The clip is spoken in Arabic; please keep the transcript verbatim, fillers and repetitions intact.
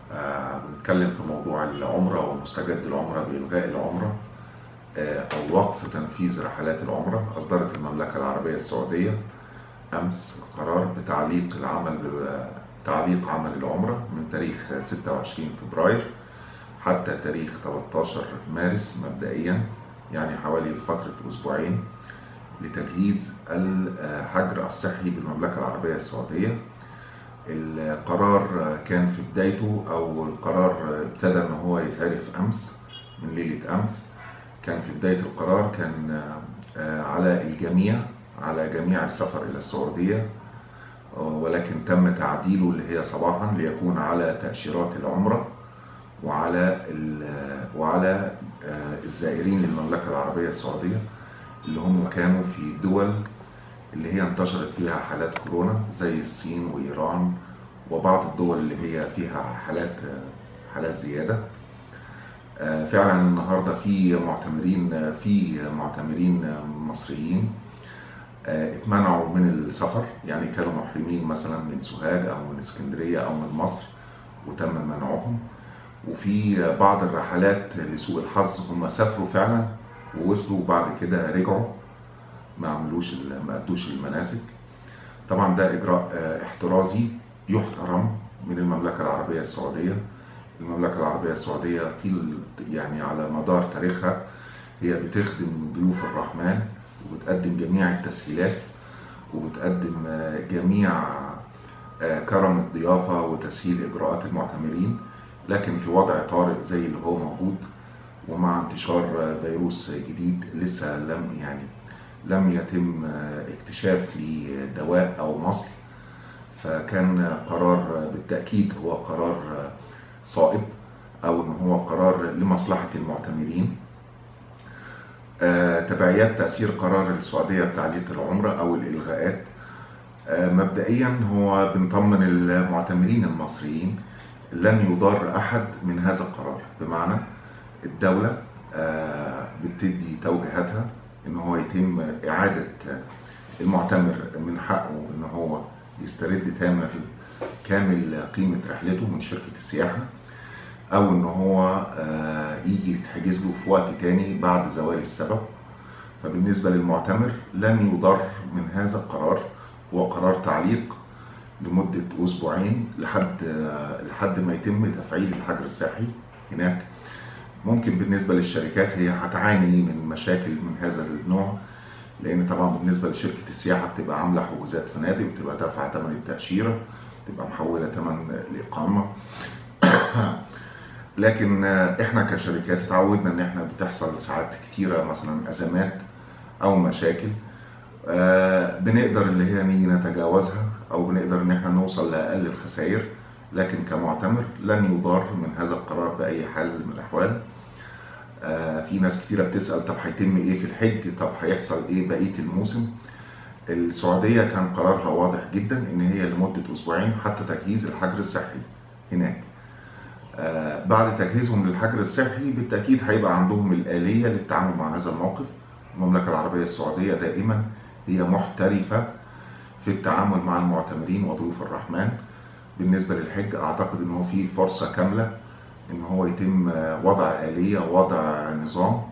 آه، بنتكلم في موضوع العمرة ومستجد العمرة بإلغاء العمرة آه، أو وقف تنفيذ رحلات العمرة. أصدرت المملكة العربية السعودية أمس قرار بتعليق العمل تعليق عمل العمرة من تاريخ ستة وعشرين فبراير حتى تاريخ ثلاثة عشر مارس مبدئيا، يعني حوالي فترة أسبوعين، لتجهيز الحجر الصحي بالمملكة العربية السعودية. القرار كان في بدايته، أو القرار ابتدى إن هو يتعرف أمس من ليلة أمس. كان في بداية القرار كان على الجميع على جميع السفر إلى السعودية، ولكن تم تعديله اللي هي صباحا ليكون على تأشيرات العمرة وعلى وعلى الزائرين للمملكة العربية السعودية اللي هم كانوا في دول اللي هي انتشرت فيها حالات كورونا زي الصين وإيران وبعض الدول اللي هي فيها حالات حالات زيادة. فعلا النهارده في معتمرين في معتمرين مصريين اتمنعوا من السفر، يعني كانوا محرمين مثلا من سوهاج او من اسكندريه او من مصر وتم منعهم. وفي بعض الرحلات لسوء الحظ هم سافروا فعلا ووصلوا وبعد كده رجعوا ما عملوش ما ادوش المناسك. طبعا ده اجراء احترازي يحترم من المملكه العربيه السعوديه. المملكه العربيه السعوديه طيل يعني على مدار تاريخها هي بتخدم ضيوف الرحمن وبتقدم جميع التسهيلات وبتقدم جميع كرم الضيافه وتسهيل اجراءات المعتمرين، لكن في وضع طارئ زي اللي هو موجود ومع انتشار فيروس جديد لسه لم يعني لم يتم اكتشاف لدواء او مصل، فكان قرار بالتاكيد هو قرار صائب او ان هو قرار لمصلحه المعتمرين. آه، تبعيات تأثير قرار السعودية بتعليق العمرة أو الإلغاءات. آه، مبدئيا هو بنطمن المعتمرين المصريين لن يضار أحد من هذا القرار، بمعنى الدولة آه، بتدي توجيهاتها إن هو يتم إعادة المعتمر من حقه إن هو يسترد تامر كامل قيمة رحلته من شركة السياحة، او ان هو يجي يتحجز له في وقت تاني بعد زوال السبب. فبالنسبة للمعتمر لن يضر من هذا القرار، هو قرار تعليق لمدة اسبوعين لحد لحد ما يتم تفعيل الحجر الصحي هناك. ممكن بالنسبة للشركات هي هتعاني من مشاكل من هذا النوع، لان طبعا بالنسبة لشركة السياحة بتبقى عاملة حجوزات فنادق وبتبقى دافعة ثمن التأشيرة، بتبقى محولة ثمن الإقامة. لكن احنا كشركات اتعودنا ان احنا بتحصل ساعات كتيرة مثلا ازمات او مشاكل بنقدر اللي هي نيجي نتجاوزها او بنقدر ان احنا نوصل لاقل الخسائر، لكن كمعتمر لن يضار من هذا القرار باي حال من الاحوال. في ناس كتيرة بتسأل طب هيتم ايه في الحج، طب هيحصل ايه بقية الموسم. السعودية كان قرارها واضح جدا ان هي لمدة اسبوعين حتى تجهيز الحجر الصحي هناك. آه بعد تجهيزهم للحجر الصحي بالتأكيد هيبقى عندهم الآلية للتعامل مع هذا الموقف. المملكة العربية السعودية دائما هي محترفة في التعامل مع المعتمرين وضيوف الرحمن. بالنسبة للحج أعتقد أنه في فرصة كاملة أن هو يتم وضع آلية ووضع نظام